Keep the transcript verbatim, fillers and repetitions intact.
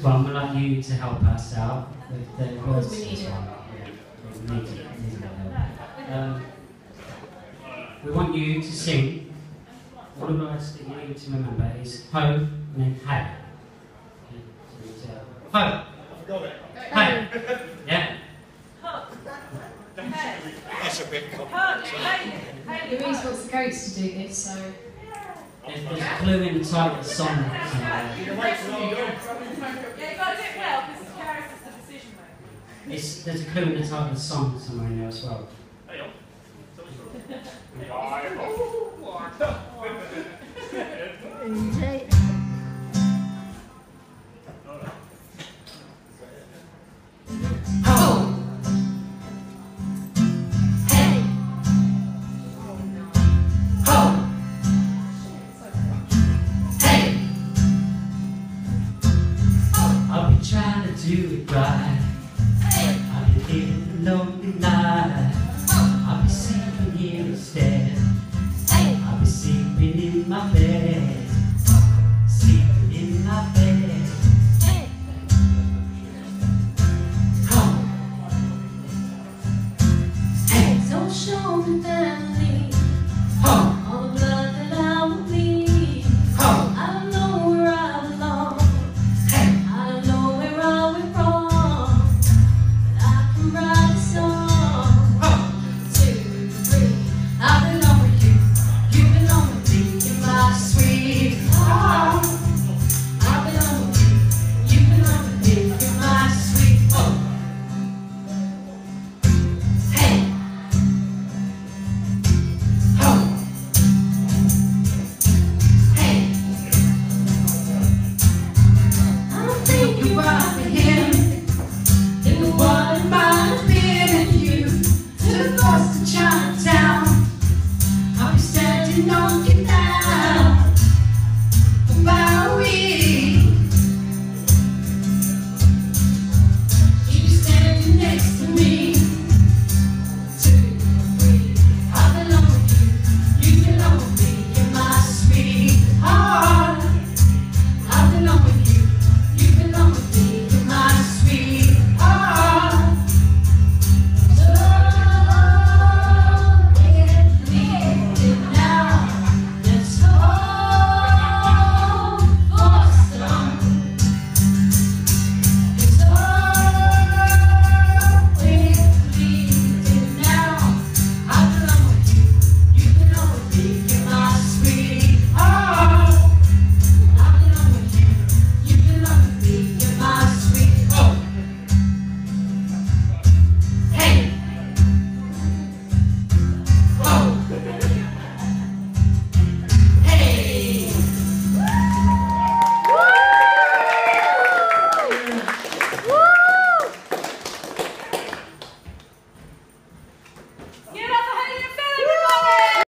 one, we'd like you to help us out with the words. We need it. Yeah, we need it. We need it. Um, we want you to sing. All the words that you need to remember is ho and then hey. Ho. Hey. Yeah. That's a bit complicated. Louise wants the goats to do this, so... There's, there's a clue in the title of the song. Yeah, you've got to do it well, because the character's the decision maker. It's, there's a clue in the title of the song somewhere in there as well. Hang on. I've been trying to do it right. I've been living a lonely life. I've been sitting here instead.